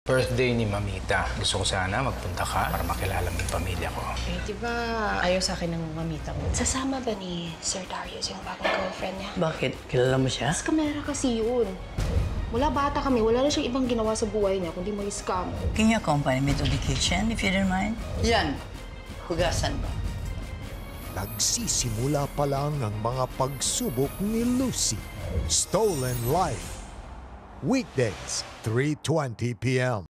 Birthday ni Mamita. Gusto ko sana magpunta ka para makilala mo yung pamilya ko. Eh, di ba ayaw sa akin ng mamita mo? Sasama ba ni Sir Darius yung bagong girlfriend niya? Bakit? Kilala mo siya? Mas kamera kasi yun. Mula bata kami, wala na siyang ibang ginawa sa buhay niya kundi mag-scam. Can you accompany me to the kitchen if you don't mind? Yan. Hugasan mo. Nagsisimula pa lang ang mga pagsubok ni Lucy. Stolen Life. Weekdays, 3:20 p.m.